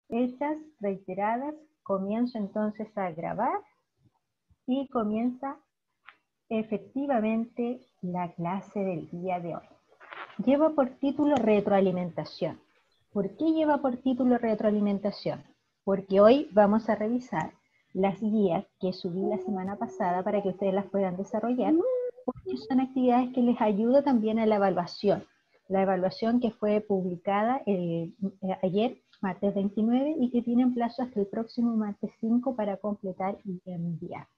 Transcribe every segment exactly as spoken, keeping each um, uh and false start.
Hechas, reiteradas, comienzo entonces a grabar y comienza efectivamente la clase del día de hoy. Lleva por título retroalimentación. ¿Por qué lleva por título retroalimentación? Porque hoy vamos a revisar las guías que subí la semana pasada para que ustedes las puedan desarrollar, porque son actividades que les ayudan también a la evaluación. La evaluación que fue publicada el, eh, ayer, martes veintinueve, y que tienen plazo hasta el próximo martes cinco para completar y enviar.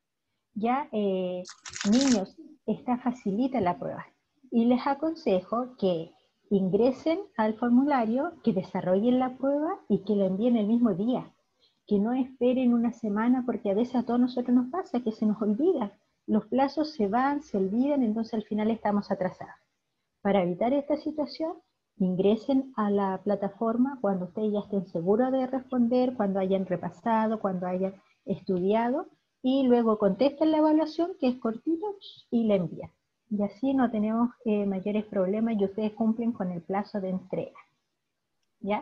Ya, eh, niños, esta facilita la prueba. Y les aconsejo que ingresen al formulario, que desarrollen la prueba y que lo envíen el mismo día. Que no esperen una semana, porque a veces a todos nosotros nos pasa que se nos olvida. Los plazos se van, se olvidan, entonces al final estamos atrasados. Para evitar esta situación, ingresen a la plataforma cuando ustedes ya estén seguros de responder, cuando hayan repasado, cuando hayan estudiado, y luego contesten la evaluación, que es cortita, y la envían. Y así no tenemos eh, mayores problemas y ustedes cumplen con el plazo de entrega. ¿Ya?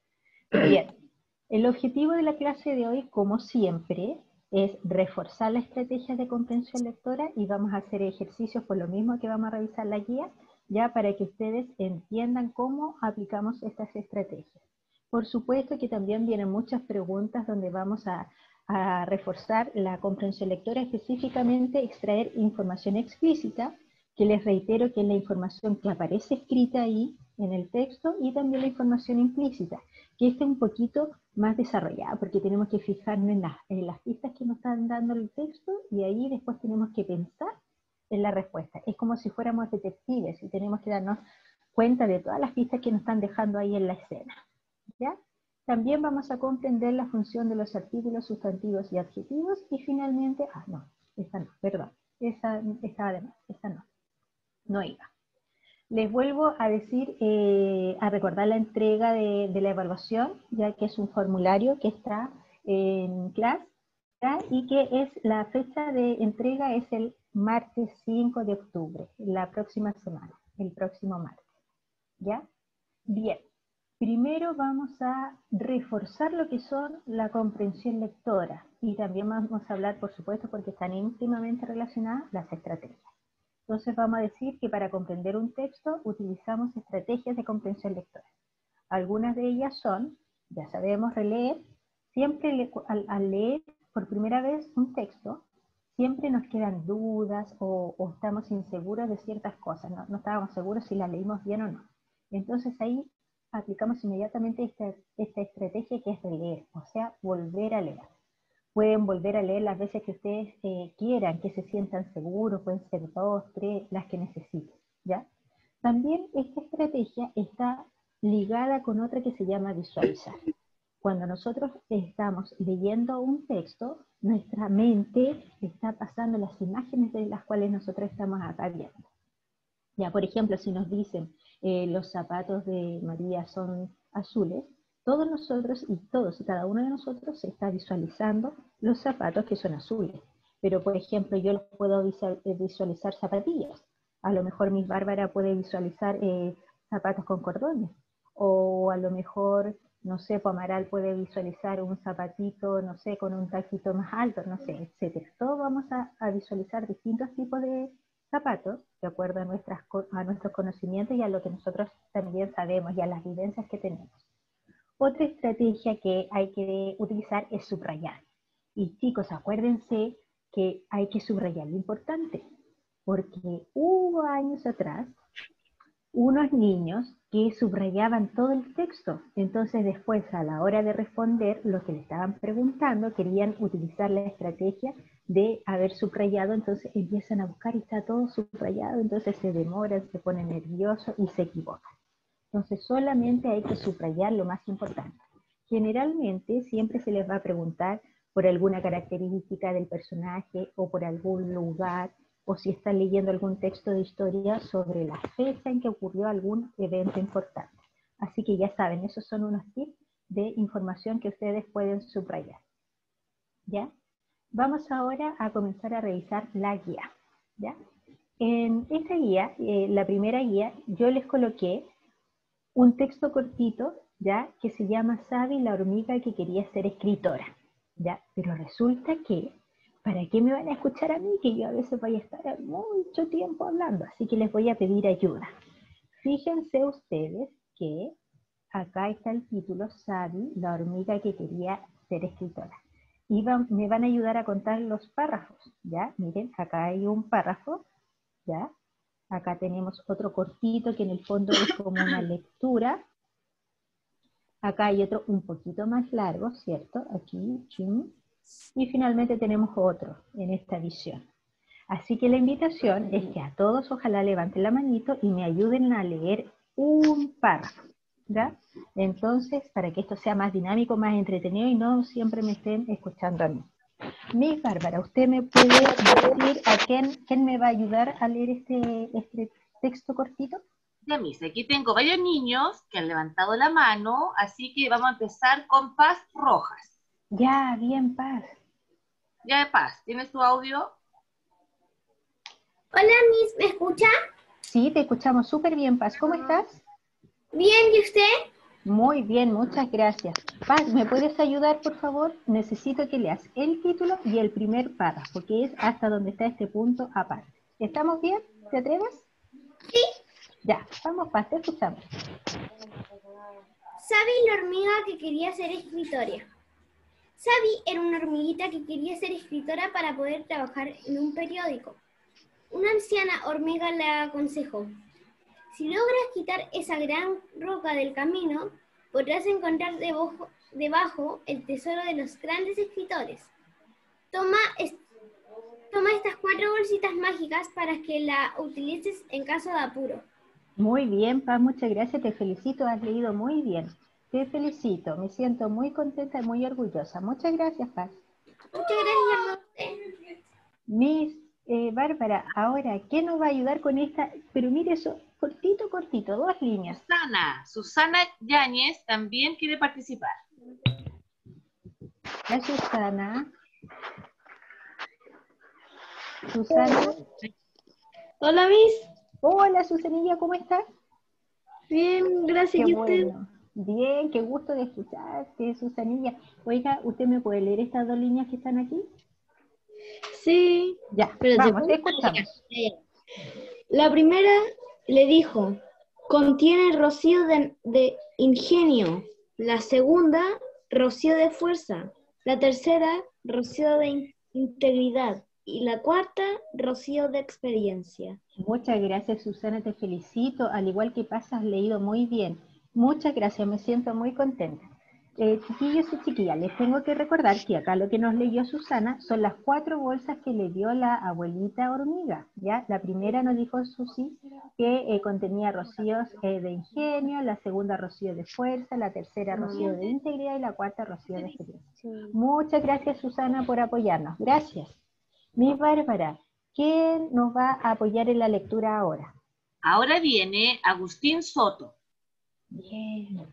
Bien. El objetivo de la clase de hoy, como siempre, es reforzar la estrategia de comprensión lectora y vamos a hacer ejercicios por lo mismo que vamos a revisar la guía, ya para que ustedes entiendan cómo aplicamos estas estrategias. Por supuesto que también vienen muchas preguntas donde vamos a, a reforzar la comprensión lectora, específicamente extraer información explícita, que les reitero que es la información que aparece escrita ahí en el texto, y también la información implícita, que esté un poquito más desarrollada, porque tenemos que fijarnos en, la, en las pistas que nos están dando el texto, y ahí después tenemos que pensar en la respuesta. Es como si fuéramos detectives y tenemos que darnos cuenta de todas las pistas que nos están dejando ahí en la escena. ¿Ya? También vamos a comprender la función de los artículos, sustantivos y adjetivos, y finalmente, ah no, esta no, perdón, esa estaba de más, esta no, no iba. Les vuelvo a decir, eh, a recordar la entrega de, de la evaluación, ya que es un formulario que está en clase, ¿ya? Y que es la fecha de entrega es el martes cinco de octubre, la próxima semana, el próximo martes. ¿Ya? Bien. Primero vamos a reforzar lo que son la comprensión lectora, y también vamos a hablar, por supuesto, porque están íntimamente relacionadas, las estrategias. Entonces vamos a decir que para comprender un texto utilizamos estrategias de comprensión lectora. Algunas de ellas son, ya sabemos, releer. Siempre le, al, al leer por primera vez un texto, siempre nos quedan dudas o, o estamos inseguros de ciertas cosas, no, no estábamos seguros si las leímos bien o no. Entonces ahí aplicamos inmediatamente esta, esta estrategia, que es releer, o sea, volver a leer. Pueden volver a leer las veces que ustedes eh, quieran, que se sientan seguros, pueden ser dos, tres, las que necesiten, ¿ya? También esta estrategia está ligada con otra que se llama visualizar. Cuando nosotros estamos leyendo un texto, nuestra mente está pasando las imágenes de las cuales nosotros estamos acá viendo. Ya, por ejemplo, si nos dicen eh, los zapatos de María son azules, todos nosotros y todos y cada uno de nosotros se está visualizando los zapatos que son azules. Pero, por ejemplo, yo los puedo visualizar zapatillas. A lo mejor Miss Bárbara puede visualizar eh, zapatos con cordones. O a lo mejor, no sé, Pomaral puede visualizar un zapatito, no sé, con un taquito más alto, no sé, etcétera. Todos vamos a, a visualizar distintos tipos de zapatos, de acuerdo a, nuestras, a nuestros conocimientos y a lo que nosotros también sabemos y a las vivencias que tenemos. Otra estrategia que hay que utilizar es subrayar. Y chicos, acuérdense que hay que subrayar lo importante, porque hubo años atrás unos niños que subrayaban todo el texto, entonces después a la hora de responder lo que le estaban preguntando, querían utilizar la estrategia de haber subrayado, entonces empiezan a buscar y está todo subrayado, entonces se demoran, se ponen nerviosos y se equivocan. Entonces solamente hay que subrayar lo más importante. Generalmente siempre se les va a preguntar por alguna característica del personaje o por algún lugar, o si están leyendo algún texto de historia sobre la fecha en que ocurrió algún evento importante. Así que ya saben, esos son unos tips de información que ustedes pueden subrayar. ¿Ya? Vamos ahora a comenzar a revisar la guía. ¿Ya? En esta guía, eh, la primera guía, yo les coloqué un texto cortito ¿ya? Que se llama Sabi, la hormiga que quería ser escritora, ¿ya? Pero resulta que, ¿para qué me van a escuchar a mí? Que yo a veces voy a estar mucho tiempo hablando, así que les voy a pedir ayuda. Fíjense ustedes que acá está el título, Sabi, la hormiga que quería ser escritora. Y van, me van a ayudar a contar los párrafos, ¿ya? Miren, acá hay un párrafo, ¿ya? Acá tenemos otro cortito que en el fondo es como una lectura. Acá hay otro un poquito más largo, ¿cierto? Aquí, ching. Y finalmente tenemos otro en esta visión. Así que la invitación es que a todos ojalá levanten la manito y me ayuden a leer un párrafo, ¿ya? Entonces, para que esto sea más dinámico, más entretenido y no siempre me estén escuchando a mí. Miss Bárbara, ¿usted me puede decir a quién, quién me va a ayudar a leer este, este texto cortito? Ya, Miss, aquí tengo varios niños que han levantado la mano, así que vamos a empezar con Paz Rojas. Ya, bien, Paz. Ya, Paz, ¿tienes tu audio? Hola, Miss, ¿me escucha? Sí, te escuchamos súper bien, Paz. ¿Cómo estás? Bien, ¿y usted? Muy bien, muchas gracias. Paz, ¿me puedes ayudar, por favor? Necesito que leas el título y el primer párrafo, que es hasta donde está este punto aparte. ¿Estamos bien? ¿Te atreves? Sí. Ya, vamos, Paz, te escuchamos. Sabi, la hormiga que quería ser escritora. Sabi era una hormiguita que quería ser escritora para poder trabajar en un periódico. Una anciana hormiga le aconsejó: si logras quitar esa gran roca del camino, podrás encontrar debajo, debajo el tesoro de los grandes escritores. Toma, es, toma estas cuatro bolsitas mágicas para que la utilices en caso de apuro. Muy bien, Paz, muchas gracias, te felicito, has leído muy bien. Te felicito, me siento muy contenta y muy orgullosa. Muchas gracias, Paz. Muchas gracias a usted. Miss eh, Bárbara, ahora, ¿qué nos va a ayudar con esta? Pero mire eso, cortito, cortito, dos líneas. Susana, Susana Yáñez también quiere participar. La Susana. Susana. Hola, Miss. Hola, Susanilla, ¿cómo estás? Bien, gracias. Qué ¿Y usted? bueno. Bien, qué gusto de escucharte, Susanilla. Oiga, ¿usted me puede leer estas dos líneas que están aquí? Sí. Ya, Pero vamos, te escuchamos. La primera le dijo: contiene rocío de, de ingenio. La segunda, rocío de fuerza. La tercera, rocío de in- integridad. Y la cuarta, rocío de experiencia. Muchas gracias, Susana, te felicito. Al igual que Paz, has leído muy bien. Muchas gracias, me siento muy contenta. Eh, chiquillos y chiquillas, les tengo que recordar que acá lo que nos leyó Susana son las cuatro bolsas que le dio la abuelita hormiga, ¿ya? La primera nos dijo Susi que eh, contenía rocíos eh, de ingenio, la segunda rocío de fuerza, la tercera rocío de integridad y la cuarta rocío de experiencia. Muchas gracias, Susana, por apoyarnos. Gracias. Miss Bárbara, ¿quién nos va a apoyar en la lectura ahora? Ahora viene Agustín Soto. Bien.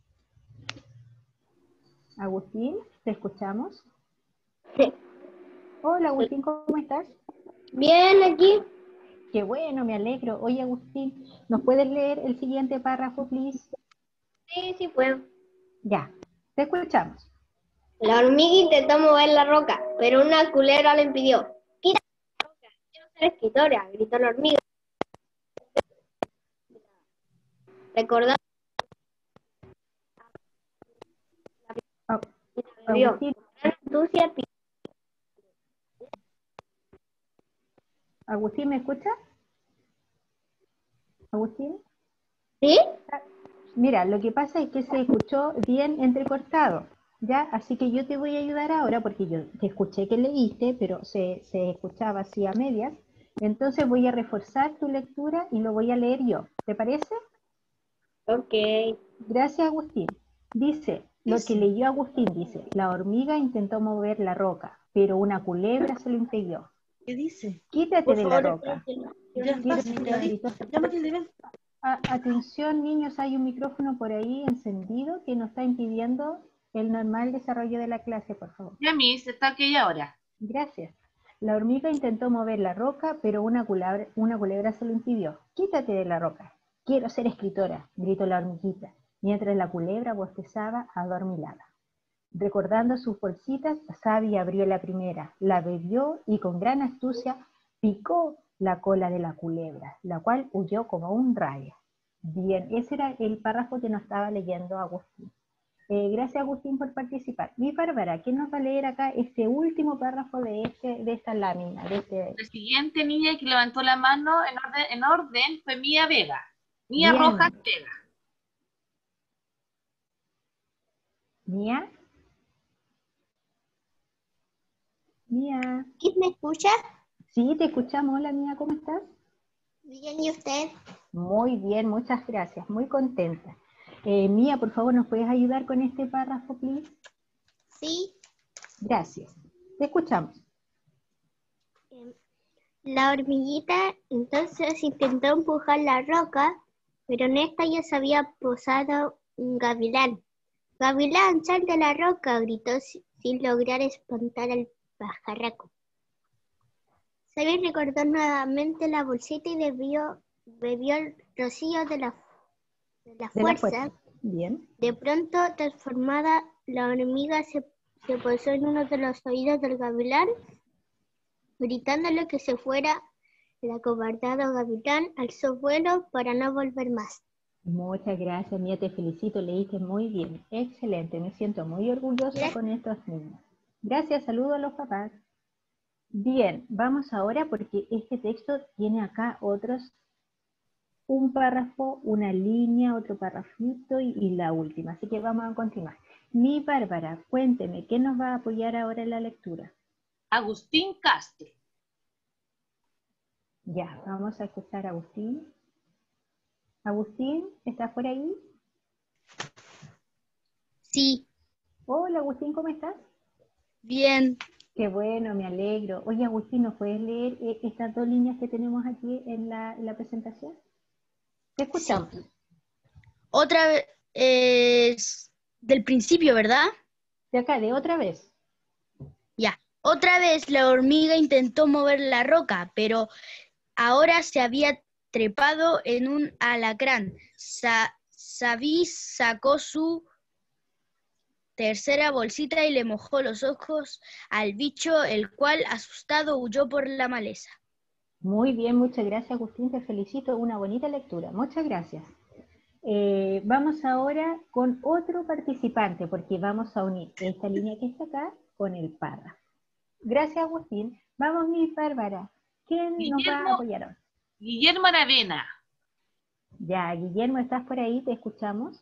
Agustín, ¿te escuchamos? Sí. Hola, Agustín, ¿cómo estás? Bien, aquí. Qué bueno, me alegro. Oye, Agustín, ¿nos puedes leer el siguiente párrafo, please? Sí, sí fue. Ya, te escuchamos. La hormiga intentó mover la roca, pero una culebra lo impidió. ¡Quita la roca! ¡Quiero ser escritora!, gritó la hormiga. Recordando Ah, la vio. Agustín, Gran astucia, Agustín, ¿me escucha? Agustín. ¿sí? Mira, lo que pasa es que se escuchó bien entrecortado, ¿ya? Así que yo te voy a ayudar ahora porque yo te escuché que leíste, pero se, se escuchaba así a medias. Entonces voy a reforzar tu lectura y lo voy a leer yo. ¿Te parece? Ok. Gracias, Agustín. Dice, lo que leyó Agustín dice, la hormiga intentó mover la roca, pero una culebra se lo impidió. ¿Qué dice? Quítate Por de la favor, roca. Ya, Quiero pasa, ser David. escritor. Llámate el nivel. A- atención, niños, hay un micrófono por ahí encendido que nos está impidiendo el normal desarrollo de la clase, por favor. Ya, Miss, está aquí ahora. Gracias. La hormiga intentó mover la roca, pero una culebra, una culebra se lo impidió. Quítate de la roca. Quiero ser escritora, gritó la hormiguita. mientras la culebra bostezaba adormilada. Recordando sus bolsitas, Sabi abrió la primera, la bebió y con gran astucia picó la cola de la culebra, la cual huyó como un rayo. Bien, ese era el párrafo que nos estaba leyendo Agustín. Eh, gracias, Agustín, por participar. Mi Bárbara, ¿quién nos va a leer acá este último párrafo de, este, de esta lámina? De este... La siguiente niña que levantó la mano en orden, en orden fue Mía Vega. Mía Bien. Rojas Vega. ¿Mía? Mía. ¿Quién me escucha? Sí, te escuchamos. Hola, Mía, ¿cómo estás? Bien, ¿y usted? Muy bien, muchas gracias. Muy contenta. Eh, Mía, por favor, ¿nos puedes ayudar con este párrafo, please? Sí. Gracias. Te escuchamos. La hormiguita entonces intentó empujar la roca, pero en esta ya se había posado un gavilán. ¡Gavilán, sal de la roca!, gritó si- sin lograr espantar al pajarraco. Sabi recordó nuevamente la bolsita y bebió, bebió el rocío de la, de la De la fuerza. fuerza. Bien. De pronto, transformada, la hormiga se, se posó en uno de los oídos del gavilán, gritándole que se fuera. El acobardado gavilán alzó vuelo para no volver más. Muchas gracias, Mía, te felicito, leíste muy bien. Excelente, me siento muy orgullosa Gracias. con estos niños. Gracias, saludo a los papás. Bien, vamos ahora porque este texto tiene acá otros, un párrafo, una línea, otro párrafito y, y la última. Así que vamos a continuar. Mi Bárbara, cuénteme, ¿qué nos va a apoyar ahora en la lectura? Agustín Castro. Ya, vamos a escuchar a Agustín. Agustín, ¿estás por ahí? Sí. Hola, Agustín, ¿cómo estás? Bien. Qué bueno, me alegro. Oye, Agustín, ¿nos puedes leer eh, estas dos líneas que tenemos aquí en la, en la presentación? Te escuchamos. Sí. Otra vez, eh, del principio, ¿verdad? De acá, de otra vez. Ya. Otra vez la hormiga intentó mover la roca, pero ahora se había trepado en un alacrán. Sa Sabi sacó su tercera bolsita y le mojó los ojos al bicho, el cual, asustado, huyó por la maleza. Muy bien, muchas gracias, Agustín. Te felicito. Una bonita lectura. Muchas gracias. Eh, vamos ahora con otro participante, porque vamos a unir esta línea que está acá con el párrafo. Gracias, Agustín. Vamos, mi Bárbara. ¿Quién Guillermo, nos va a apoyar hoy? Guillermo Aravena. Ya, Guillermo, ¿estás por ahí? ¿Te escuchamos?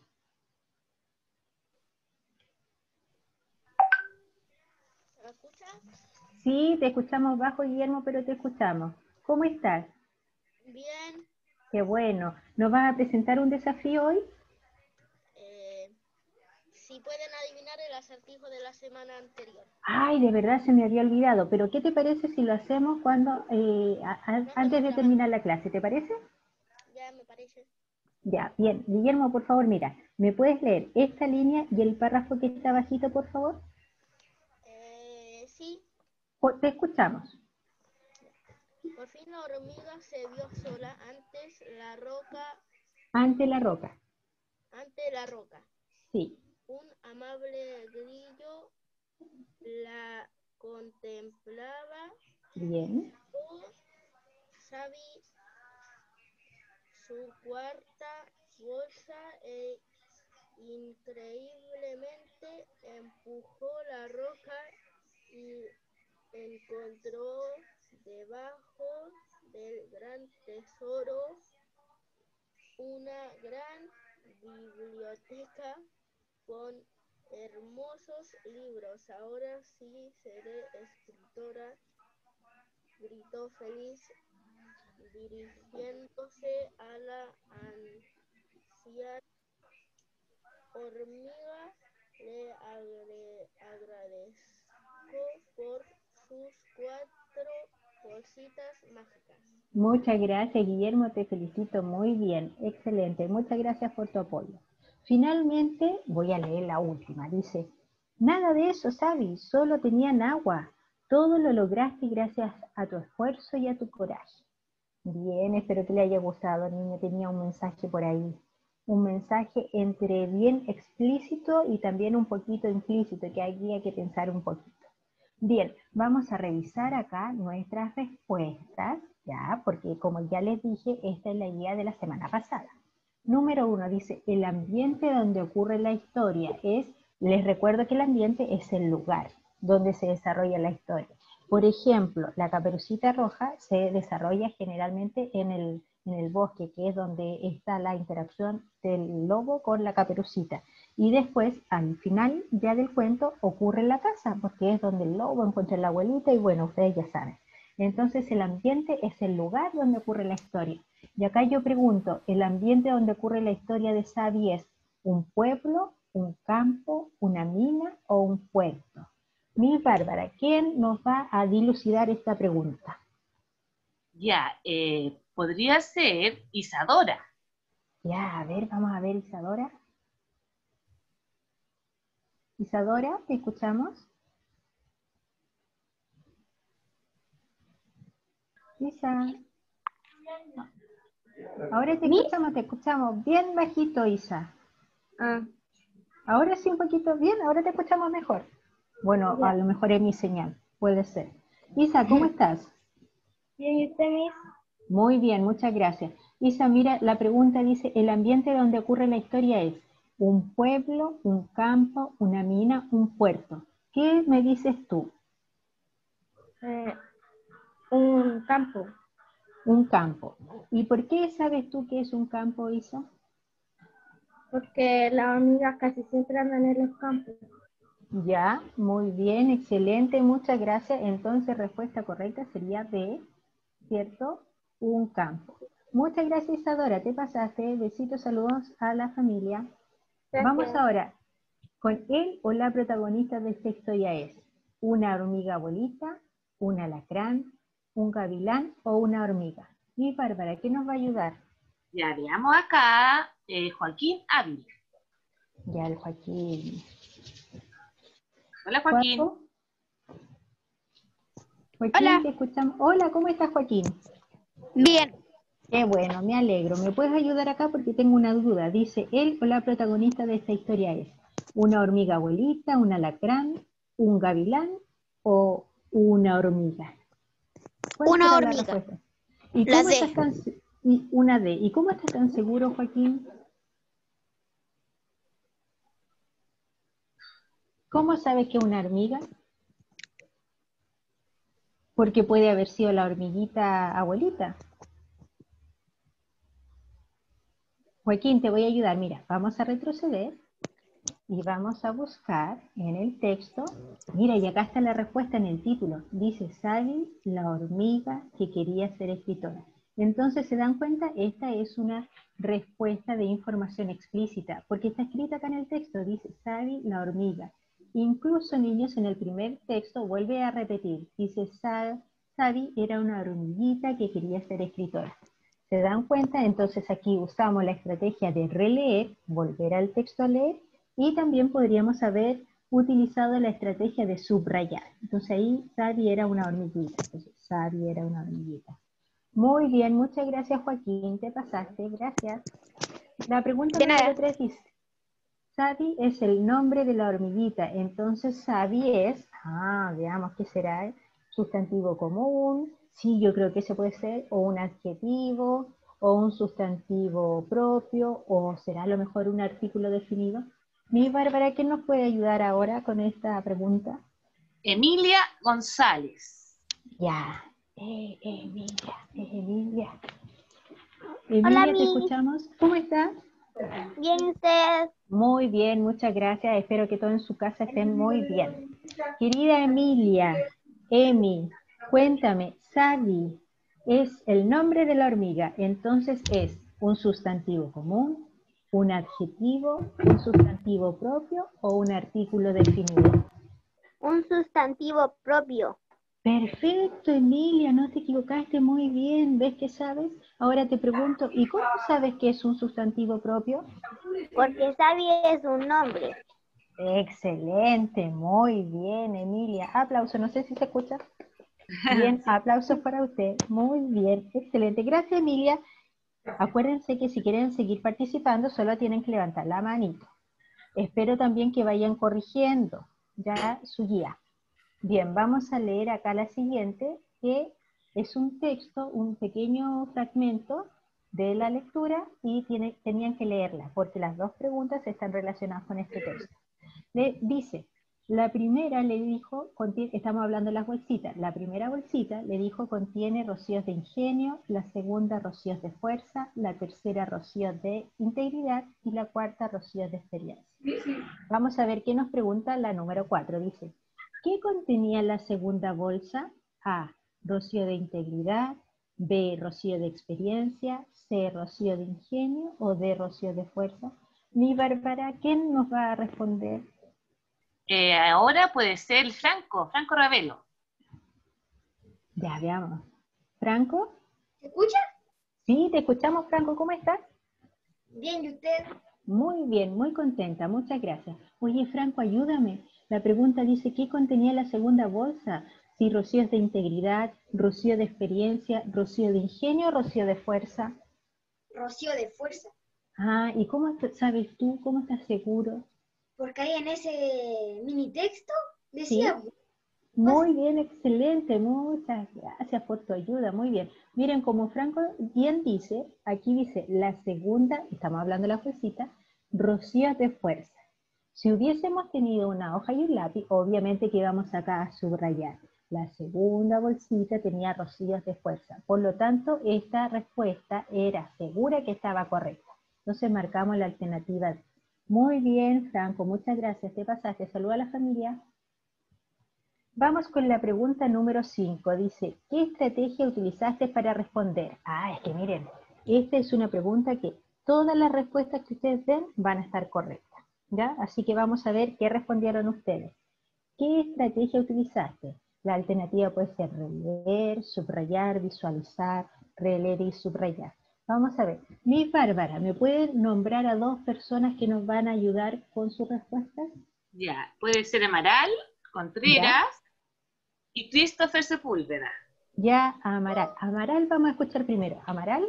¿Me escucha? Sí, te escuchamos bajo, Guillermo, pero te escuchamos. ¿Cómo estás? Bien. Qué bueno. ¿Nos vas a presentar un desafío hoy? Eh, si pueden adivinar el acertijo de la semana anterior. Ay, de verdad se me había olvidado, pero ¿qué te parece si lo hacemos cuando eh, a- a- antes de terminar la clase? ¿Te parece? Ya me parece. Ya, bien. Guillermo, por favor, mira, ¿me puedes leer esta línea y el párrafo que está bajito, por favor? Eh, sí. Po- Te escuchamos. Por fin la hormiga se vio sola antes la roca, Ante la roca. ante la roca. Sí. Un amable grillo la contemplaba. Bien. Sabi su cuarta bolsa e increíblemente empujó la roca y encontró debajo del gran tesoro una gran biblioteca con hermosos libros. Ahora sí seré escritora, gritó feliz, dirigiéndose a la anciana hormiga. Le agre- agradezco por sus cuatro bolsitas mágicas. Muchas gracias, Guillermo, te felicito muy bien, excelente, muchas gracias por tu apoyo. Finalmente, voy a leer la última, dice, nada de eso, Sabi, solo tenían agua, todo lo lograste gracias a tu esfuerzo y a tu coraje. Bien, espero que le haya gustado, niño, tenía un mensaje por ahí. un mensaje entre bien explícito y también un poquito implícito, que aquí hay que pensar un poquito. Bien, vamos a revisar acá nuestras respuestas, ya, porque como ya les dije, esta es la guía de la semana pasada. Número uno dice, el ambiente donde ocurre la historia es, les recuerdo que el ambiente es el lugar donde se desarrolla la historia. Por ejemplo, la Caperucita Roja se desarrolla generalmente en el, en el bosque, que es donde está la interacción del lobo con la caperucita. Y después, al final ya del cuento, ocurre en la casa, porque es donde el lobo encuentra a la abuelita y bueno, ustedes ya saben. Entonces el ambiente es el lugar donde ocurre la historia. Y acá yo pregunto, ¿el ambiente donde ocurre la historia de Sabi es un pueblo, un campo, una mina o un puerto? Miss Bárbara, ¿quién nos va a dilucidar esta pregunta? Ya, eh, podría ser Isadora. Ya, a ver, vamos a ver Isadora. Isadora, ¿te escuchamos? Isa. Ahora te escuchamos, te escuchamos bien bajito, Isa. Ah, Ahora sí un poquito bien, ahora te escuchamos mejor. Bueno, Ya. a lo mejor es mi señal, puede ser. Isa, ¿cómo estás? bien, ¿y usted, Miss? Muy bien, muchas gracias. Isa, mira, la pregunta dice, el ambiente donde ocurre la historia es un pueblo, un campo, una mina, un puerto. ¿Qué me dices tú? Eh, un campo. Un campo. ¿Y por qué sabes tú que es un campo, Isa? Porque las hormigas casi siempre andan en los campos. Ya, muy bien, excelente, muchas gracias. Entonces, respuesta correcta sería B, ¿cierto? Un campo. Muchas gracias, Isadora, te pasaste. Besitos, saludos a la familia. Vamos ahora con él o la protagonista de esta historia es una hormiga bolita, un alacrán, un gavilán o una hormiga. Y Bárbara, ¿qué nos va a ayudar? Ya veamos acá, eh, Joaquín Ávila. Ya el Joaquín. Hola, Joaquín. ¿Juaco? Joaquín, Hola. te escuchamos. Hola, ¿cómo estás, Joaquín? Bien. Qué bueno, me alegro. ¿Me puedes ayudar acá? Porque tengo una duda. Dice, él o la protagonista de esta historia es una hormiga abuelita, un alacrán, un gavilán o una hormiga. ¿Cuál Una será la hormiga. respuesta? ¿Y La cómo D. estás tan, se- y una D. ¿Y cómo estás tan seguro, Joaquín? ¿Cómo sabes que es una hormiga? Porque puede haber sido la hormiguita abuelita. Joaquín, te voy a ayudar. Mira, vamos a retroceder y vamos a buscar en el texto. Mira, y acá está la respuesta en el título. Dice, Sally, la hormiga que quería ser escritora. Entonces, ¿se dan cuenta? Esta es una respuesta de información explícita, porque está escrita acá en el texto. Dice, Sally, la hormiga. Incluso, niños, en el primer texto vuelve a repetir. Dice, Sally era una hormiguita que quería ser escritora. ¿Se dan cuenta? Entonces aquí usamos la estrategia de releer, volver al texto a leer, y también podríamos haber utilizado la estrategia de subrayar. Entonces ahí Sabi era una hormiguita. Entonces Sabi era una hormiguita. Muy bien, muchas gracias, Joaquín. Te pasaste, gracias. La pregunta De número nada. tres dice, Sabi es el nombre de la hormiguita. Entonces Sabi es, ah, veamos qué será, sustantivo común. Sí, yo creo que ese puede ser, o un adjetivo, o un sustantivo propio, o será a lo mejor un artículo definido. Mi Bárbara, ¿quién nos puede ayudar ahora con esta pregunta? Emilia González. Ya, eh, Emilia, eh, Emilia. Hola, Emilia, te Mi. escuchamos. ¿Cómo estás? Bien, ¿usted? Muy bien, muchas gracias. Espero que todos en su casa estén muy bien. Querida Emilia, Emi, cuéntame, Sabi es el nombre de la hormiga, entonces es un sustantivo común, un adjetivo, un sustantivo propio o un artículo definido. Un sustantivo propio. Perfecto, Emilia, no te equivocaste muy bien. ¿Ves que sabes? Ahora te pregunto, ¿y cómo sabes que es un sustantivo propio? Porque Sabi es un nombre. Excelente, muy bien, Emilia. Aplauso, no sé si se escucha. Bien, aplausos para usted. Muy bien, excelente. Gracias, Emilia. Acuérdense que si quieren seguir participando, solo tienen que levantar la manito. Espero también que vayan corrigiendo ya su guía. Bien, vamos a leer acá la siguiente, que es un texto, un pequeño fragmento de la lectura y tiene, tenían que leerla, porque las dos preguntas están relacionadas con este texto. Le dice, la primera le dijo, contiene, estamos hablando de las bolsitas, la primera bolsita le dijo contiene rocíos de ingenio, la segunda rocíos de fuerza, la tercera rocíos de integridad y la cuarta rocíos de experiencia. Vamos a ver qué nos pregunta la número cuatro, dice, ¿qué contenía la segunda bolsa? A, rocío de integridad, B, rocío de experiencia, C, rocío de ingenio o D, rocío de fuerza. Mi Bárbara, ¿quién nos va a responder? Eh, ahora puede ser el Franco, Franco Ravelo. Ya, veamos. ¿Franco? ¿Se escucha? Sí, te escuchamos, Franco. ¿Cómo estás? Bien, ¿y usted? Muy bien, muy contenta. Muchas gracias. Oye, Franco, ayúdame. La pregunta dice, ¿qué contenía la segunda bolsa? Si rocío de integridad, rocío de experiencia, rocío de ingenio o rocío de fuerza. Rocío de fuerza. Ah, ¿y cómo sabes tú? ¿Cómo estás seguro? Porque ahí en ese mini texto decía... ¿Sí? Muy bien, excelente, muchas gracias por tu ayuda, muy bien. Miren, como Franco bien dice, aquí dice la segunda, estamos hablando de la bolsita, rocíos de fuerza. Si hubiésemos tenido una hoja y un lápiz, obviamente que íbamos acá a subrayar. La segunda bolsita tenía rocíos de fuerza, por lo tanto esta respuesta era segura que estaba correcta. Entonces marcamos la alternativa. Muy bien, Franco, muchas gracias, te pasaste. Saluda a la familia. Vamos con la pregunta número cinco. Dice, ¿qué estrategia utilizaste para responder? Ah, es que miren, esta es una pregunta que todas las respuestas que ustedes den van a estar correctas, ¿ya? Así que vamos a ver qué respondieron ustedes. ¿Qué estrategia utilizaste? La alternativa puede ser releer, subrayar, visualizar, releer y subrayar. Vamos a ver. Miss Bárbara, ¿me pueden nombrar a dos personas que nos van a ayudar con sus respuestas? Ya, puede ser Amaral, Contreras ¿Ya? y Christopher Sepúlveda. Ya, Amaral. Amaral vamos a escuchar primero. Amaral.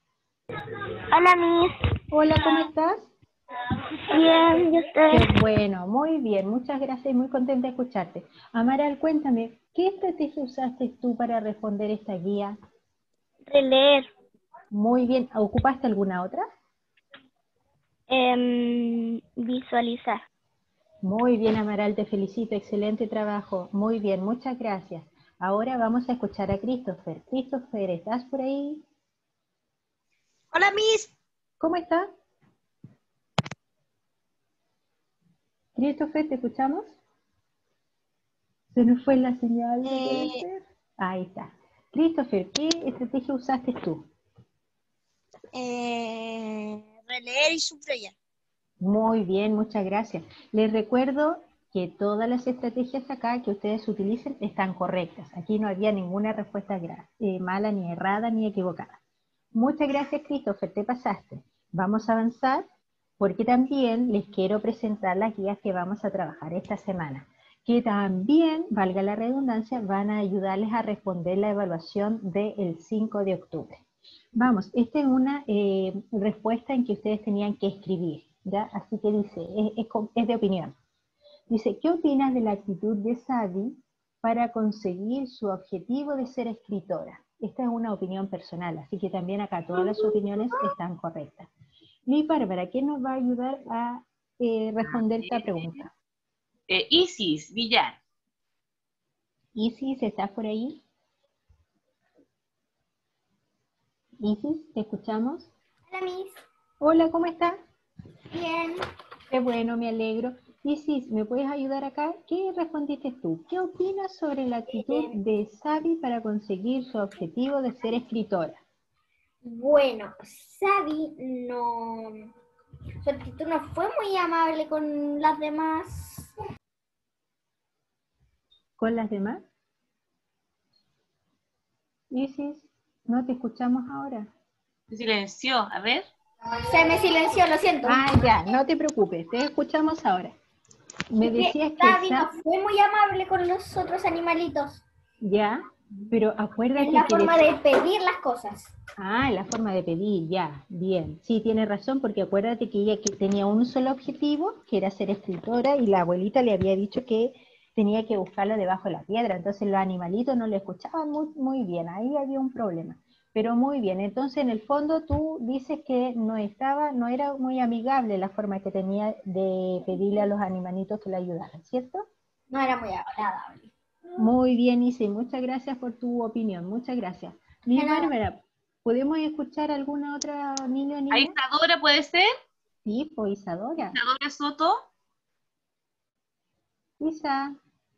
Hola, Miss. Hola, ¿cómo estás? Bien, ¿y usted? Qué bueno, muy bien. Muchas gracias y muy contenta de escucharte. Amaral, cuéntame, ¿qué estrategia usaste tú para responder esta guía? Releer. Muy bien. ¿Ocupaste alguna otra? Eh, visualizar. Muy bien, Amaral, te felicito. Excelente trabajo. Muy bien, muchas gracias. Ahora vamos a escuchar a Christopher. Christopher, ¿estás por ahí? Hola, Miss. ¿Cómo estás? Christopher, ¿te escuchamos? Se nos fue la señal, ¿no puede Eh, ser? Ahí está. Christopher, ¿qué estrategia usaste tú? eh, releer y subrayar. Muy bien, muchas gracias. Les recuerdo que todas las estrategias acá que ustedes utilicen están correctas. Aquí no había ninguna respuesta eh, mala, ni errada, ni equivocada. Muchas gracias, Christopher, te pasaste. Vamos a avanzar porque también les quiero presentar las guías que vamos a trabajar esta semana, que también, valga la redundancia, van a ayudarles a responder la evaluación del cinco de octubre. Vamos, esta es una eh, respuesta en que ustedes tenían que escribir, ¿ya? Así que dice, es, es, es de opinión. Dice, ¿qué opinas de la actitud de Sadie para conseguir su objetivo de ser escritora? Esta es una opinión personal, así que también acá todas las opiniones están correctas. Mi Bárbara, ¿quién nos va a ayudar a eh, responder esta pregunta? Eh, Isis Villar. Isis, ¿estás por ahí? Isis, ¿te escuchamos? Hola, Miss. Hola, ¿cómo estás? Bien. Qué bueno, me alegro. Isis, ¿me puedes ayudar acá? ¿Qué respondiste tú? ¿Qué opinas sobre la actitud de Sabi para conseguir su objetivo de ser escritora? Bueno, Sabi no... Su actitud no fue muy amable con las demás. ¿Con las demás? Isis, no te escuchamos ahora. Se silenció, a ver. Se me silenció, lo siento. Ah, ya, no te preocupes, te escuchamos ahora. Me decías que Sabi Sa- no fue muy amable con los otros animalitos. ya, Pero acuérdate Es la que... forma de- de pedir las cosas. Ah, la forma de pedir, ya, bien. Sí, tiene razón, porque acuérdate que ella que tenía un solo objetivo, que era ser escritora, y la abuelita le había dicho que tenía que buscarlo debajo de la piedra, entonces los animalitos no le escuchaban muy, muy bien, ahí había un problema. Pero muy bien, entonces en el fondo tú dices que no estaba, no era muy amigable la forma que tenía de pedirle a los animalitos que le ayudaran, ¿cierto? No era muy agradable. Muy bien, Isi, muchas gracias por tu opinión, muchas gracias. Miss De nada. Bárbara, ¿podemos escuchar alguna otra niño o Ahí niña? Isadora puede ser. Sí, pues Isadora. Isadora Soto. Isa,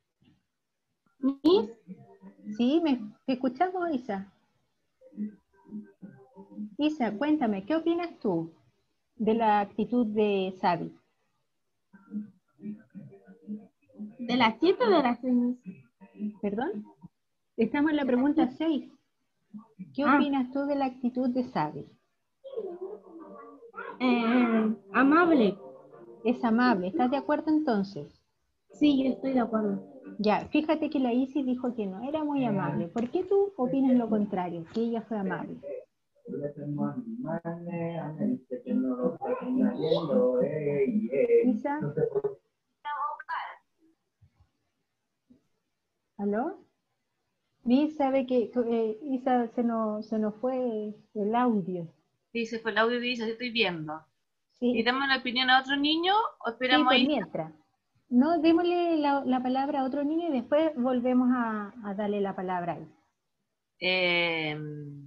Miss. sí, me te escuchamos, Isa. Isa, cuéntame, ¿qué opinas tú de la actitud de Sabi? ¿De las siete o de las seis? ¿Perdón? Estamos en la pregunta seis. ¿Qué Ah. opinas tú de la actitud de Sabi? Eh, amable. Es amable, ¿estás de acuerdo entonces? Sí, yo estoy de acuerdo. Ya, fíjate que la Isis dijo que no, era muy amable. ¿Por qué tú opinas lo contrario, que ella fue amable? Isa, ¿aló? Miss sabe que eh, Isa se nos, se nos fue el audio. Sí, se fue el audio y dice, estoy viendo. ¿Y Sí, damos la opinión a otro niño o sí, esperamos por ahí? mientras. No, démosle la, la palabra a otro niño y después volvemos a, a darle la palabra a él. Eh,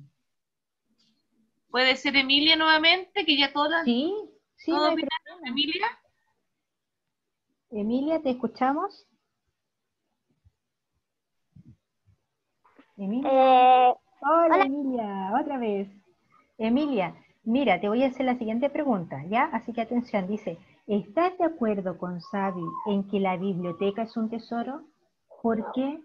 puede ser Emilia nuevamente, que ya todas, Sí, sí, no todos hay opinaron. problema. Emilia. Emilia, ¿te escuchamos? Emilia. Eh, Hola, hola. Emilia, otra vez. Emilia, mira, te voy a hacer la siguiente pregunta, ¿ya? Así que atención, dice, ¿estás de acuerdo con Sabi en que la biblioteca es un tesoro? ¿Por qué?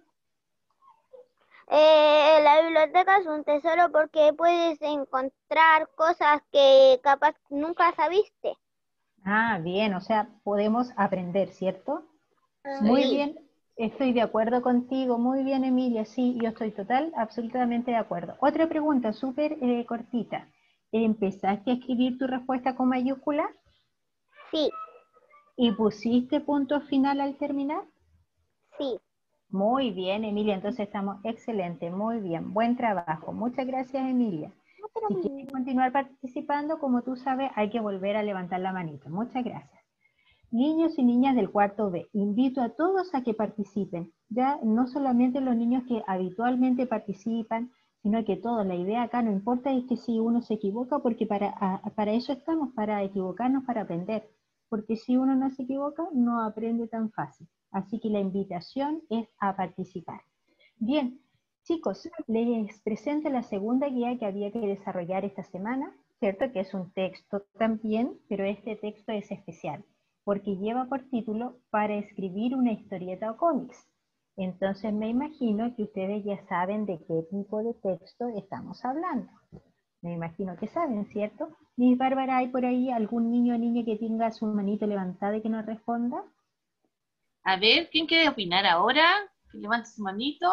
Eh, la biblioteca es un tesoro porque puedes encontrar cosas que capaz nunca sabiste. Ah, bien, o sea, podemos aprender, ¿cierto? Muy Sí. bien, estoy de acuerdo contigo, muy bien, Emilia, sí, yo estoy total, absolutamente de acuerdo. Otra pregunta, súper eh, cortita. ¿Empezaste a escribir tu respuesta con mayúscula Sí, y pusiste punto final al terminar? sí. Muy bien, Emilia, entonces estamos excelente, muy bien, buen trabajo. Muchas gracias, Emilia. Si quieres continuar participando, como tú sabes, hay que volver a levantar la manita. Muchas gracias. Niños y niñas del cuarto B, invito a todos a que participen. Ya no solamente los niños que habitualmente participan, sino que todos. La idea acá no importa es que si uno se equivoca, porque para, a, para eso estamos, para equivocarnos, para aprender. Porque si uno no se equivoca, no aprende tan fácil. Así que la invitación es a participar. Bien, chicos, les presento la segunda guía que había que desarrollar esta semana, ¿cierto? Que es un texto también, pero este texto es especial, porque lleva por título Para escribir una historieta o cómics. Entonces me imagino que ustedes ya saben de qué tipo de texto estamos hablando. Me imagino que saben, ¿cierto? Miss Bárbara, ¿hay por ahí algún niño o niña que tenga su manito levantada y que nos responda? A ver, ¿quién quiere opinar ahora? Que levante su manito.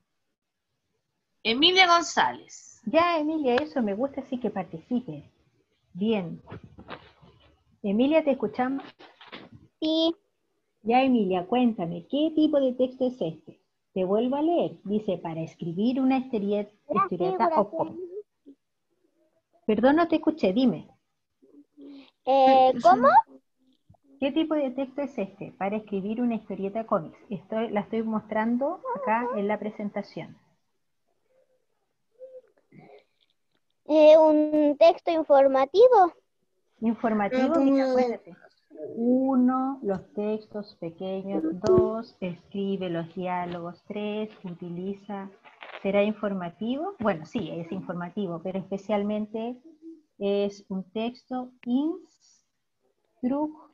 Emilia González. Ya, Emilia, eso me gusta, así que participe. Bien. Emilia, ¿te escuchamos? Sí. Ya, Emilia, cuéntame, ¿qué tipo de texto es este? Te vuelvo a leer. Dice, para escribir una historieta, historieta o cómic. Perdón, no te escuché, dime. Eh, ¿Cómo? ¿Qué tipo de texto es este? Para escribir una historieta cómics. Estoy, la estoy mostrando acá en la presentación. Eh, un texto informativo. Informativo, mira, acuérdate. Uno, los textos pequeños. Dos, escribe los diálogos. Tres, utiliza. ¿Será informativo? Bueno, sí, es informativo, pero especialmente es un texto instructivo.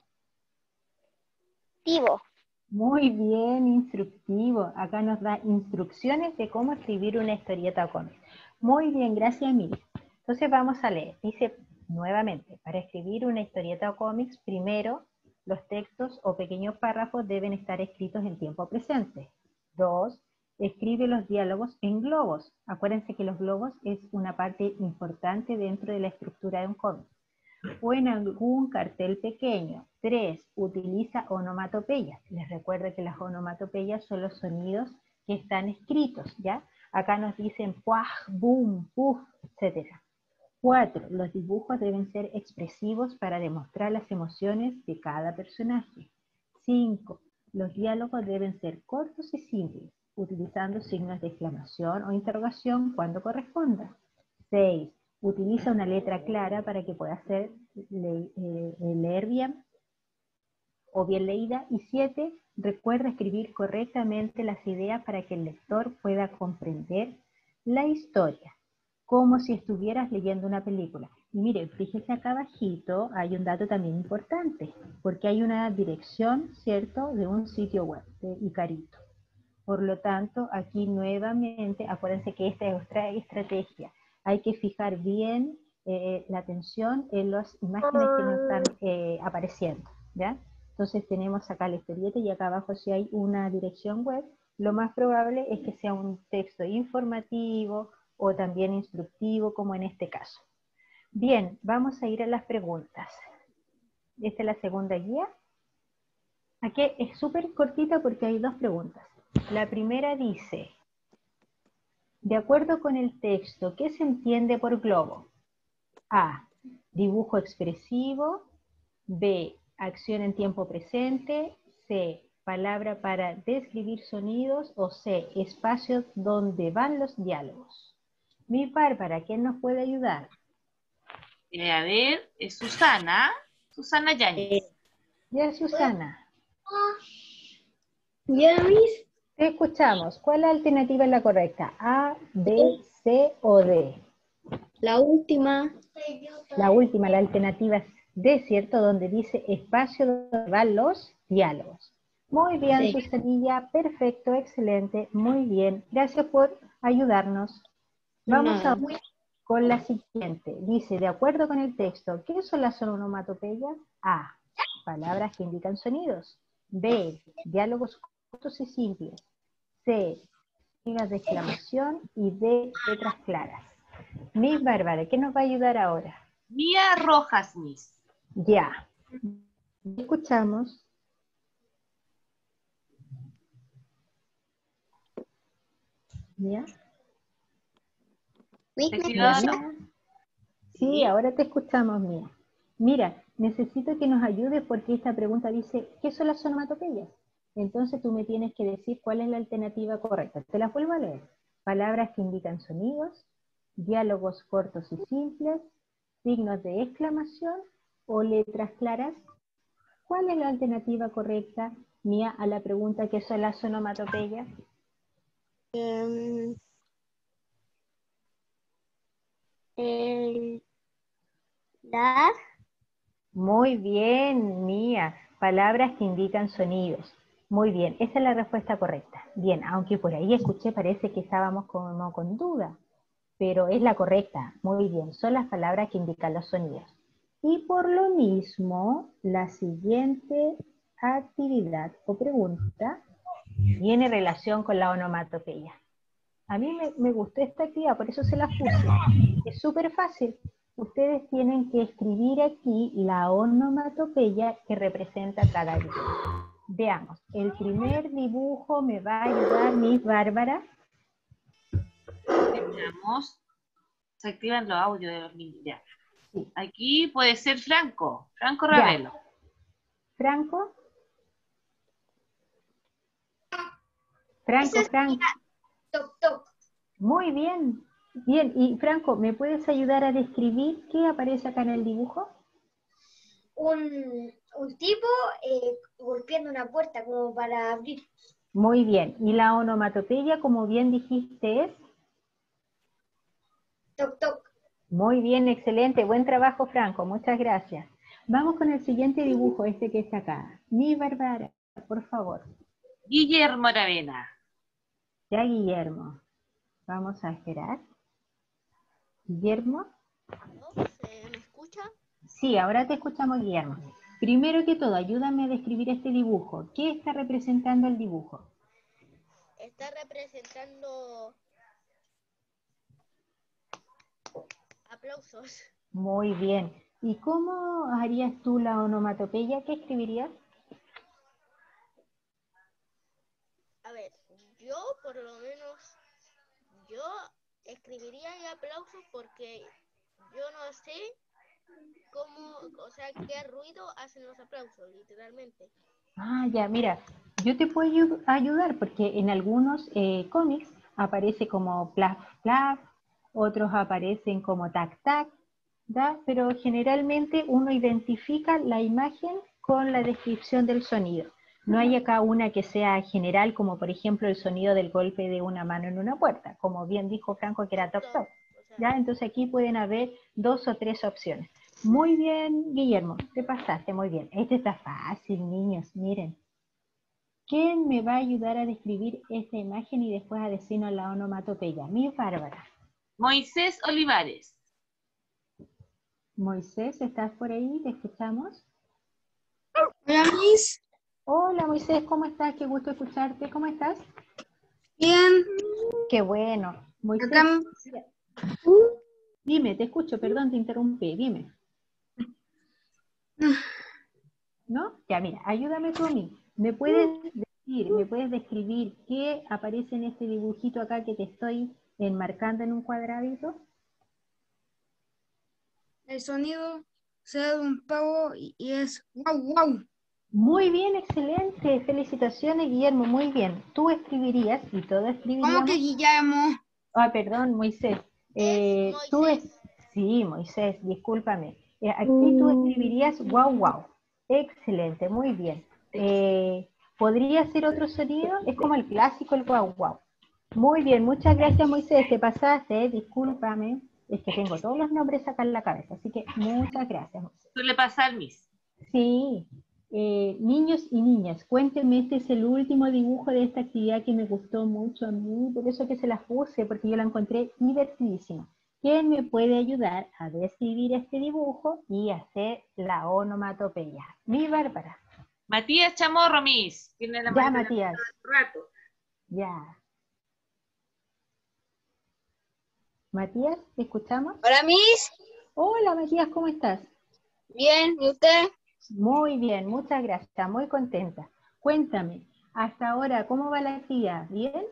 Muy bien, instructivo. Acá nos da instrucciones de cómo escribir una historieta o cómic. Muy bien, gracias, Emilia. Entonces vamos a leer. Dice nuevamente, para escribir una historieta o cómics, primero, los textos o pequeños párrafos deben estar escritos en tiempo presente. Dos, Escribe los diálogos en globos. Acuérdense que los globos es una parte importante dentro de la estructura de un cómic. O en algún cartel pequeño. Tres, utiliza onomatopeyas. Les recuerdo que las onomatopeyas son los sonidos que están escritos, ¿ya? Acá nos dicen puaj, boom, puff, etcétera. Cuatro, los dibujos deben ser expresivos para demostrar las emociones de cada personaje. Cinco, los diálogos deben ser cortos y simples, utilizando signos de exclamación o interrogación cuando corresponda. Seis, utiliza una letra clara para que pueda ser le, eh, leer bien o bien leída. Y siete, recuerda escribir correctamente las ideas para que el lector pueda comprender la historia, como si estuvieras leyendo una película. Y miren, fíjense acá abajito, hay un dato también importante, porque hay una dirección, ¿cierto?, de un sitio web, de Icarito. Por lo tanto, aquí nuevamente, acuérdense que esta es otra estrategia. Hay que fijar bien eh, la atención en las imágenes que nos están eh, apareciendo, ¿ya? Entonces tenemos acá la historieta y acá abajo si hay una dirección web, lo más probable es que sea un texto informativo o también instructivo, como en este caso. Bien, vamos a ir a las preguntas. Esta es la segunda guía. Aquí es súper cortita porque hay dos preguntas. La primera dice, de acuerdo con el texto, ¿qué se entiende por globo? A, dibujo expresivo. B, acción en tiempo presente. C, palabra para describir sonidos. O C, espacio donde van los diálogos. Mi Bárbara, ¿quién nos puede ayudar? Eh, a ver, es Susana. Susana Yáñez. Ya, Susana. ¿Ya, Miss? Te escuchamos. ¿Cuál alternativa es la correcta? ¿A, B, C o D? La última. La última, la alternativa es D, ¿cierto? Donde dice espacio donde van los diálogos. Muy bien, Sí. Susanilla. Perfecto, excelente. Muy bien. Gracias por ayudarnos. Vamos Nada. a con la siguiente. Dice, de acuerdo con el texto, ¿qué son las onomatopeyas? A, palabras que indican sonidos. B, diálogos cortos y simples. C, signos de exclamación. Y D, letras claras. Miss Bárbara, ¿qué nos va a ayudar ahora? Mía Rojas, Miss. Ya. Escuchamos. ¿Ya? ¿Te escuchas? Mía. Sí, ahora te escuchamos, Mía. Mira, necesito que nos ayudes porque esta pregunta dice, ¿qué son las onomatopeyas? Entonces tú me tienes que decir cuál es la alternativa correcta. Te la vuelvo a leer. Palabras que indican sonidos, diálogos cortos y simples, signos de exclamación o letras claras. ¿Cuál es la alternativa correcta, Mía, a la pregunta ¿qué son las onomatopeyas? Um, el, la, Muy bien, Mía. Palabras que indican sonidos. Muy bien, esa es la respuesta correcta. Bien, aunque por ahí escuché, parece que estábamos como con duda, pero es la correcta. Muy bien, son las palabras que indican los sonidos. Y por lo mismo, la siguiente actividad o pregunta tiene relación con la onomatopeya. A mí me, me gustó esta actividad, por eso se la puse. Es súper fácil. Ustedes tienen que escribir aquí la onomatopeya que representa cada dibujo. Veamos, el primer dibujo me va a ayudar Miss Bárbara. Veamos. Se activan los audios de los niños. Ya. Sí. Aquí puede ser Franco. Franco Ya. Ravelo. Franco. Franco, Franco. toc, toc. Muy bien. Bien, y Franco, ¿me puedes ayudar a describir qué aparece acá en el dibujo? Un, un tipo eh, golpeando una puerta como para abrir. Muy bien. Y la onomatopeya, como bien dijiste, es... Toc, toc. Muy bien, excelente. Buen trabajo, Franco. Muchas gracias. Vamos con el siguiente dibujo, este que está acá. Mi Bárbara, por favor. Guillermo Aravena. Ya, Guillermo. Vamos a esperar. Guillermo. ¿Se me escucha? Sí, ahora te escuchamos, Guillermo. Primero que todo, ayúdame a describir este dibujo. ¿Qué está representando el dibujo? está representando aplausos. Muy bien. ¿Y cómo harías tú la onomatopeya? ¿Qué escribirías? A ver, yo por lo menos, yo escribiría ahí aplausos porque yo no sé cómo, o sea, qué ruido hacen los aplausos, literalmente. Ah, ya, mira, yo te puedo ayu- ayudar porque en algunos eh, cómics aparece como plaf, plaf, otros aparecen como tac, tac, ¿ya? Pero generalmente uno identifica la imagen con la descripción del sonido. No hay acá una que sea general, como por ejemplo el sonido del golpe de una mano en una puerta, como bien dijo Franco que era toc, toc. ¿Ya? Entonces aquí pueden haber dos o tres opciones. Muy bien, Guillermo, te pasaste muy bien. Este está fácil, niños, miren. ¿Quién me va a ayudar a describir esta imagen y después a decirnos la onomatopeya? Mi Bárbara. Moisés Olivares. Moisés, ¿estás por ahí? ¿Te escuchamos? Hola, Miss. Hola, Moisés, ¿cómo estás? Qué gusto escucharte. ¿Cómo estás? Bien. Qué bueno. Moisés, Acá. dime, te escucho, perdón, te interrumpí, dime. ¿No? Ya, mira, ayúdame tú a mí. ¿Me puedes decir, me puedes describir qué aparece en este dibujito acá que te estoy enmarcando en un cuadradito? El sonido se da de un pavo y, y es wow, wow. Muy bien, excelente. Felicitaciones, Guillermo, muy bien. Tú escribirías, y todos escribiríamos... ¿Cómo que Guillermo? Ah, perdón, Moisés. Eh, Es tú es... Moisés. Sí, Moisés, discúlpame. Eh, aquí tú escribirías wow, wow. Excelente, muy bien. Eh, ¿podría ser otro sonido? Es como el clásico, el wow, wow. Muy bien, muchas gracias, Moisés. Te pasaste, eh, discúlpame. Es que tengo todos los nombres acá en la cabeza, así que muchas gracias, Moisés. Suele pasar, Miss. Sí. Eh, niños y niñas, cuéntenme, este es el último dibujo de esta actividad que me gustó mucho a mí, por eso que se las puse, porque yo la encontré divertidísima. ¿Quién me puede ayudar a describir este dibujo y hacer la onomatopeya? Mi Bárbara. Matías Chamorro, Miss. Tiene la Ya, manita Matías. levantada hace rato. Ya. Matías, ¿te escuchamos? Hola, Miss. Hola, Matías, ¿cómo estás? Bien, ¿y usted? Muy bien, muchas gracias, muy contenta. Cuéntame, hasta ahora, ¿cómo va la actividad? ¿Bien?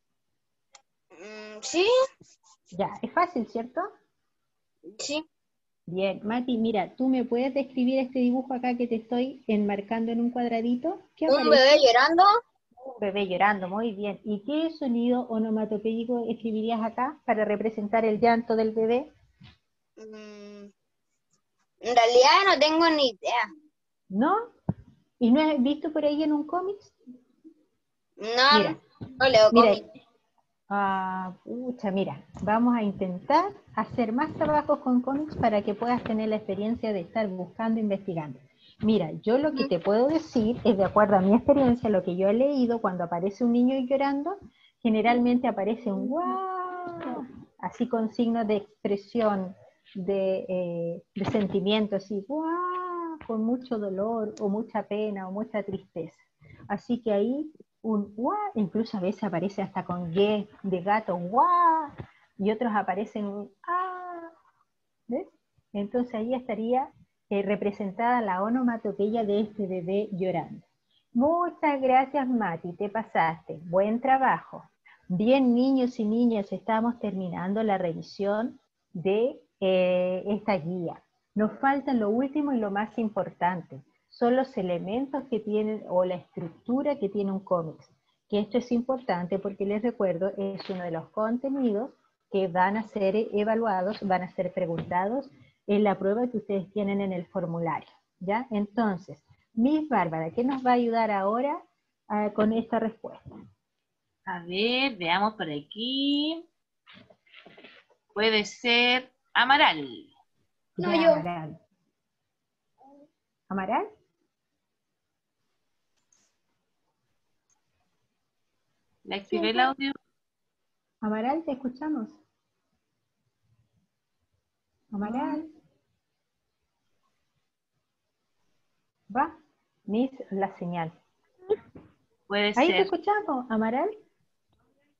Mm, sí, Ya, es fácil, ¿cierto? sí. Bien, Mati, mira, ¿tú me puedes describir este dibujo acá que te estoy enmarcando en un cuadradito? ¿Qué Un aparece? bebé llorando. Un bebé llorando, muy bien. ¿Y qué sonido onomatopéyico escribirías acá para representar el llanto del bebé? Mm, en realidad no tengo ni idea. ¿No? ¿Y no has visto por ahí en un cómic? No, Mira, no leo mira, cómics. ah, pucha, mira, vamos a intentar hacer más trabajos con cómics para que puedas tener la experiencia de estar buscando, investigando. Mira, yo lo que te puedo decir es de acuerdo a mi experiencia, lo que yo he leído, cuando aparece un niño llorando, generalmente aparece un guau, así con signos de expresión, de, eh, de sentimiento, así, guau, con mucho dolor o mucha pena o mucha tristeza. Así que ahí un guau, incluso a veces aparece hasta con ge de gato, guau, y otros aparecen un ah, ¿ves? Entonces ahí estaría eh, representada la onomatopeya de este bebé llorando. Muchas gracias, Mati, te pasaste. Buen trabajo. Bien, niños y niñas, estamos terminando la revisión de eh, esta guía. Nos falta lo último y lo más importante. Son los elementos que tienen o la estructura que tiene un cómic. Que esto es importante porque les recuerdo, es uno de los contenidos que van a ser evaluados, van a ser preguntados en la prueba que ustedes tienen en el formulario. ¿Ya? Entonces, Miss Bárbara, ¿qué nos va a ayudar ahora uh, con esta respuesta? A ver, veamos por aquí. Puede ser Amaral. No, ya, yo. Amaral. ¿Amaral? ¿Le activé el audio? Amaral, ¿te escuchamos? Amaral. ¿Va? Miss, la señal. Puede Ahí te ser. escuchamos, Amaral.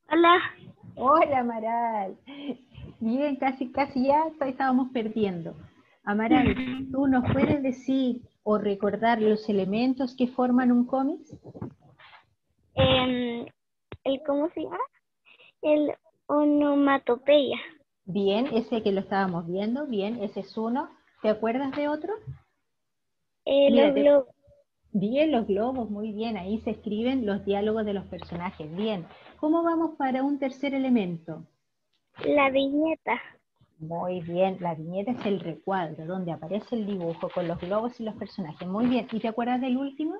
Hola. Hola, Amaral. Bien, casi, casi ya estábamos perdiendo. Amaral, ¿tú nos puedes decir o recordar los elementos que forman un cómic? Em, el, ¿cómo se llama? El onomatopeya. Bien, ese que lo estábamos viendo, bien, ese es uno. ¿Te acuerdas de otro? Eh, Mira, los te- globos. bien, los globos, muy bien, ahí se escriben los diálogos de los personajes, bien. ¿Cómo vamos para un tercer elemento? La viñeta. Muy bien, la viñeta es el recuadro, donde aparece el dibujo con los globos y los personajes. Muy bien, ¿y te acuerdas del último?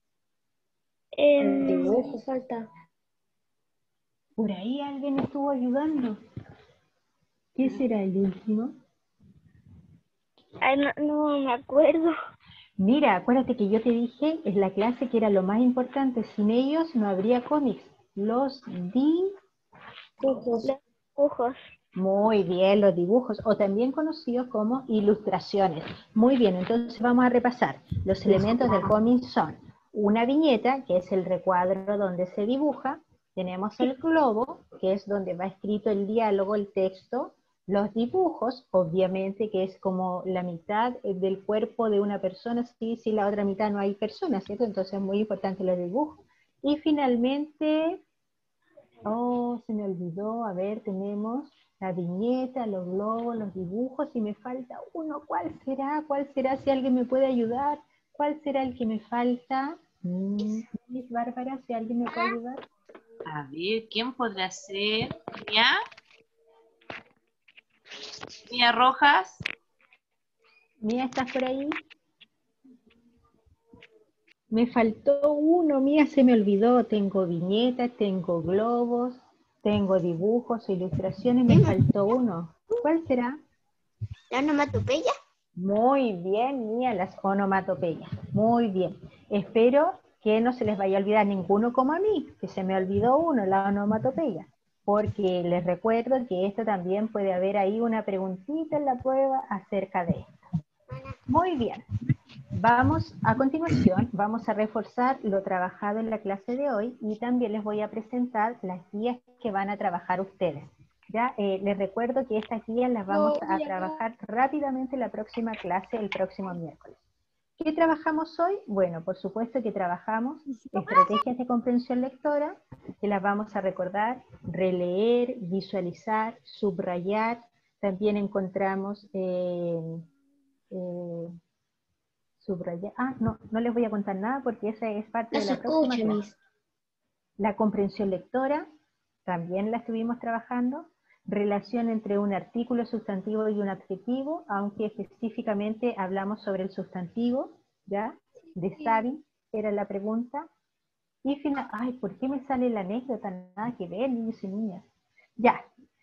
Em, Dibujo falta. Por ahí alguien estuvo ayudando. ¿Qué será el último? ay, no, no me acuerdo. Mira, acuérdate que yo te dije en la clase que era lo más importante, sin ellos no habría cómics. Los di... Dibujos. Los dibujos. Muy bien, los dibujos, o también conocidos como ilustraciones. Muy bien, entonces vamos a repasar. Los elementos del cómic son una viñeta, que es el recuadro donde se dibuja. Tenemos el globo, que es donde va escrito el diálogo, el texto. Los dibujos, obviamente, que es como la mitad del cuerpo de una persona, si, si la otra mitad no hay personas, ¿cierto? Entonces es muy importante los dibujos. Y finalmente, oh, se me olvidó, a ver, tenemos la viñeta, los globos, los dibujos, y me falta uno. ¿Cuál será? ¿Cuál será? Si alguien me puede ayudar, ¿cuál será el que me falta? Mm, Miss Bárbara, si alguien me puede ayudar. A ver, ¿quién podrá ser? ¿Mía? ¿Mía Rojas? Mía, ¿estás por ahí? Me faltó uno, Mía, se me olvidó. Tengo viñetas, tengo globos, tengo dibujos, ilustraciones, me faltó uno. ¿Cuál será? La onomatopeya. Muy bien, Mía, las onomatopeyas. Muy bien. Espero que no se les vaya a olvidar ninguno como a mí, que se me olvidó uno, la onomatopeya. Porque les recuerdo que esto también puede haber ahí una preguntita en la prueba acerca de esto. Muy bien. Vamos, a continuación, vamos a reforzar lo trabajado en la clase de hoy y también les voy a presentar las guías que van a trabajar ustedes. Ya, eh, les recuerdo que estas guías las vamos a trabajar rápidamente en la próxima clase, el próximo miércoles. ¿Qué trabajamos hoy? Bueno, por supuesto que trabajamos estrategias de comprensión lectora, que las vamos a recordar, releer, visualizar, subrayar. También encontramos... Eh, eh, subrayar. Ah, no, no les voy a contar nada porque esa es parte No de se la próxima escucha, clase. Miss. La comprensión lectora, también la estuvimos trabajando. Relación entre un artículo sustantivo y un adjetivo, aunque específicamente hablamos sobre el sustantivo, ¿ya? De Savi, era la pregunta. Y final, ay, ¿por qué me sale la anécdota? Nada que ver, niños y niñas. Ya.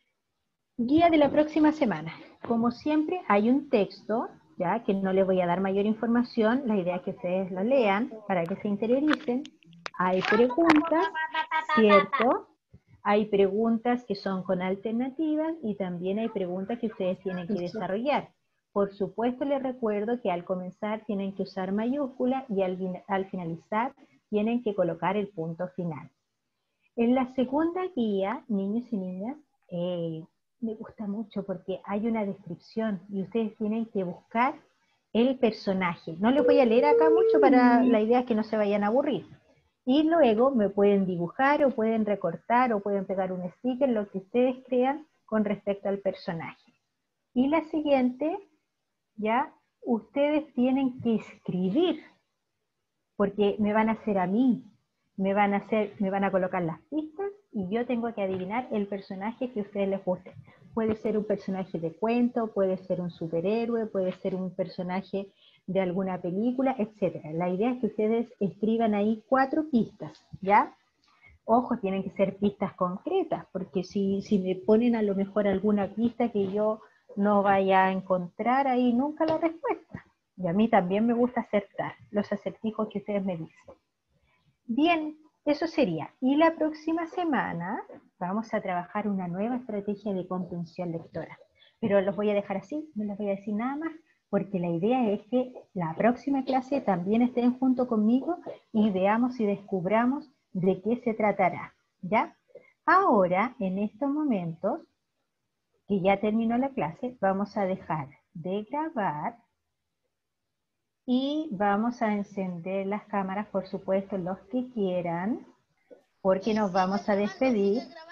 Guía de la próxima semana. Como siempre, hay un texto, ya que no les voy a dar mayor información, la idea es que ustedes lo lean para que se interioricen. Hay preguntas, ¿cierto? Hay preguntas que son con alternativas y también hay preguntas que ustedes tienen que desarrollar. Por supuesto, les recuerdo que al comenzar tienen que usar mayúscula y al, al finalizar tienen que colocar el punto final. En la segunda guía, niños y niñas, eh, me gusta mucho porque hay una descripción y ustedes tienen que buscar el personaje. No les voy a leer acá mucho para la idea es que no se vayan a aburrir. Y luego me pueden dibujar o pueden recortar o pueden pegar un sticker, lo que ustedes crean con respecto al personaje. Y la siguiente, ya, ustedes tienen que escribir, porque me van a hacer a mí, me van a hacer, me van a colocar las pistas y yo tengo que adivinar el personaje que a ustedes les guste. Puede ser un personaje de cuento, puede ser un superhéroe, puede ser un personaje de alguna película, etcétera. La idea es que ustedes escriban ahí cuatro pistas, ¿ya? Ojo, tienen que ser pistas concretas, porque si, si me ponen a lo mejor alguna pista que yo no vaya a encontrar ahí nunca la respuesta. Y a mí también me gusta acertar los acertijos que ustedes me dicen. Bien, eso sería. Y la próxima semana vamos a trabajar una nueva estrategia de comprensión lectora. Pero los voy a dejar así, no les voy a decir nada más, porque la idea es que la próxima clase también estén junto conmigo y veamos y descubramos de qué se tratará, ¿ya? Ahora, en estos momentos, que ya terminó la clase, vamos a dejar de grabar y vamos a encender las cámaras, por supuesto, los que quieran, porque nos vamos a despedir